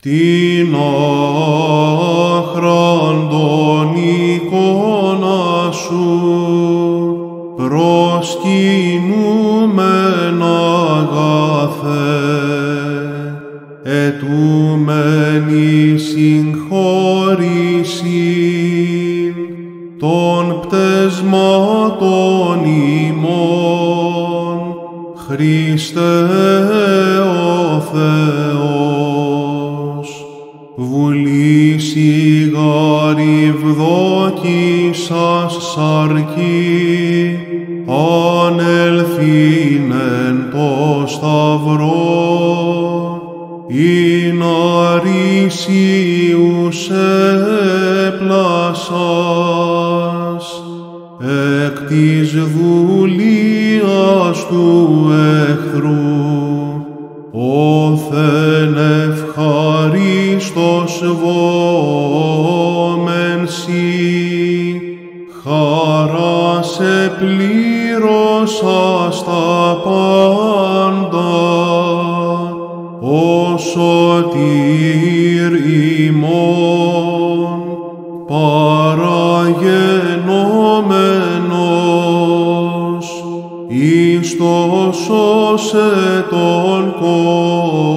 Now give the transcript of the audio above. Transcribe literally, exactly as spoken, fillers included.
την άχραντον εικόνα σου προσκυνούμεν αγαθέ, ετούμενη συγχώρησιν των πτεσμάτων ημών, Χριστέ ο Θεός, βουλής ηγαριβδόκησας σαρκή, ανελθήν εν το σταυρό, ειν αρίσιους έπλασας, εκ της δουλείας του εχθρού, όθεν ευχαρίστως βόμεν σοι, χαράς επλήρωσας τα πάντα, ο σωτήρ ημών παραγενόμενος, εις το σώσε τον κόσμο.